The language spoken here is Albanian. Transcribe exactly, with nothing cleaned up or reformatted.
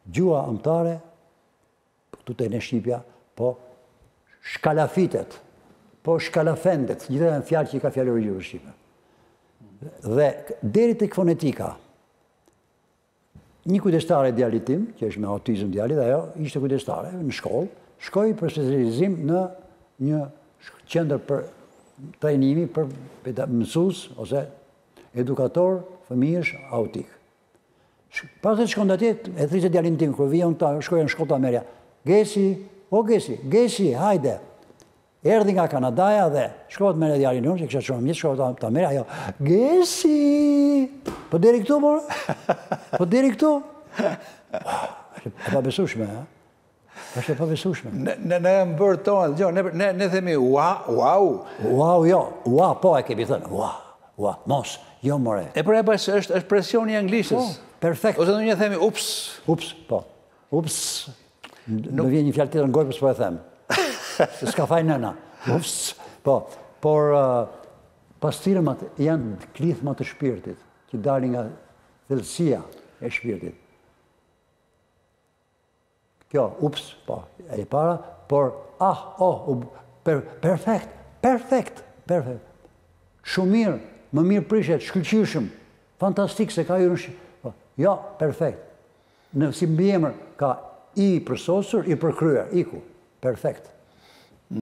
gjua amtare, këtu të në Shqipja, po shkalafitet, po shkalafendet, gjithë e në fjallë që i ka fjallori gjurë Shqipe. Dhe deri të fonetika, një kujdestare djali tim, që është me autizëm djali, dhe ajo ishte kujdestare në shkollë, shkoj për specializim në një qendër për trajnimi për mësues ose edukator fëmijësh autik. Pas të shkon atje, e thrisë djalin tim, kur vija unë ta, shkoja në shkollë të Ameria, Gesi, o Gesi, Gesi, hajde. Erdi nga Kanadaja dhe shkohet me në djalin unë, që kësha shumë mjetë, shkohet të Ameria, ajo, Gesi, po deri këtu, por? Po deri këtu? E pa besushme, ha? është e pa besushme. Ne e më bërë tonë, gjo, ne themi, wow, wow. Wow, jo, wow, po e kemi thënë, wow, wow, mos, jo more. E për e pas është presioni anglishës. Perfekt. Ose në një themi, ups. Ups, po. Ups, në vjen një fjallë tjetër në gojë, për s'po e them. Se s'ka faj nëna. Ups, po. Por pastirëmat janë klithmat të shpirtit, që dalin nga thellësia e shpirtit. Kjo, ups, po, e para, por, ah, oh, perfekt, perfekt, perfekt. Shumë mirë, më mirë prishet, shkëllqyshëm, fantastik se ka ju në shqipë. Jo, perfekt. Në si mbjemër ka i përsosur, i përkryer, iku, perfekt.